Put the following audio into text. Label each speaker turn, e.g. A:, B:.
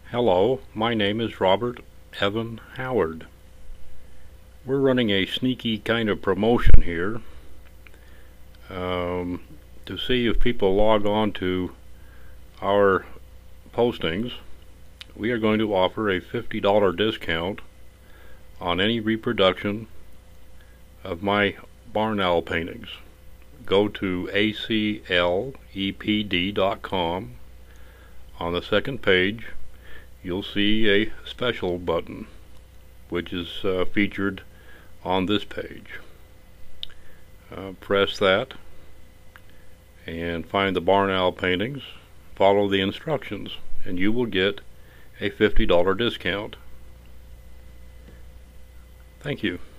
A: Hello, my name is Robert Evan Howard. We're running a sneaky kind of promotion here to see if people log on to our postings. We are going to offer a $50 discount on any reproduction of my barn owl paintings. Go to aclepd.com. On the second page, you'll see a special button, which is featured on this page. Press that and find the barn owl paintings. Follow the instructions, and you will get a $50 discount. Thank you.